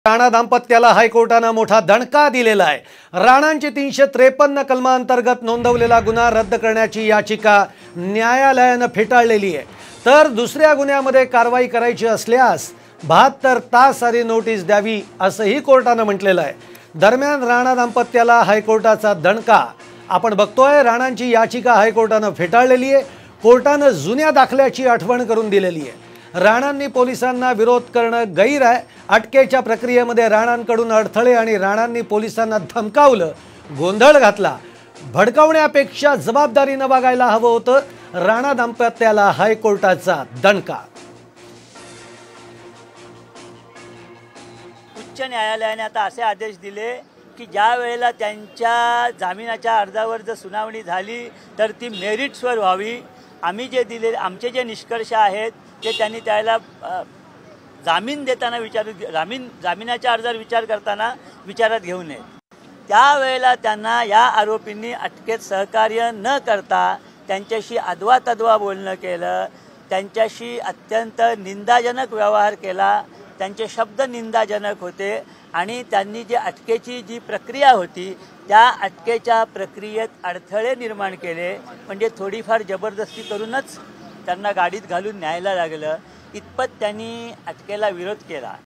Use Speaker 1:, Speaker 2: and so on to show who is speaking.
Speaker 1: राणा दाम्पत्याला हायकोर्टाने मोठा दणका दिलेला आहे। राणांची 353 कलमांतर्गत नोंदवलेला गुन्हा रद्द करण्याची याचिका न्यायालयाने फेटाळलेली आहे। तर दुसऱ्या गुन्ह्यामध्ये कारवाई करायची असल्यास 72 तास आधी नोटीस द्यावी असंही कोर्टाने म्हटलेलं आहे। दरम्यान राणा दाम्पत्याला हायकोर्टाचा दणका आपण बघतोय। राणांची याचिका हायकोर्टाने फेटाळलेली आहे। कोर्टाने जुन्या दाखल्याची आठवण करून दिलेली आहे। राणांनी पोलिसांना विरोध करणं गैर आहे। अटकेच्या प्रक्रियेमध्ये राणांकडून अडथळे आणि राणांनी पोलिसांना धमकावलं, गोंधळ घातला। भडकवण्यापेक्षा जबाबदारीने वागायला हवं होतं। राणा दाम्पत्याला हायकोर्टाचा दणका।
Speaker 2: उच्च न्यायालयाने आता असे आदेश दिले की ज्या वेळेला त्यांच्या जामिनाच्या अर्जावर जर सुनावणी झाली तर ती मेरिट्सवर व्हावी। आम्ही जे दिले आमचे जे निष्कर्ष आहेत ते त्यांनी त्याला जामीन देताना जामिनाच्या अर्जावर विचार करताना विचारात घेऊ नये। त्यावेळेला त्यांना या आरोपींनी अटकेत सहकार्य न करता त्यांच्याशी अदवा बोलणं केलं, त्यांच्याशी अत्यंत निंदाजनक व्यवहार केला, त्यांचे शब्द निंदाजनक होते आणि त्यांनी जी अटकेची जी प्रक्रिया होती त्या अटकेच्या प्रक्रियेत अडथळे निर्माण केले। म्हणजे थोडीफार जबरदस्ती करूनच त्यांना गाडीत घालून न्यायला लागलं, इतपत त्यांनी अटकेला विरोध केला।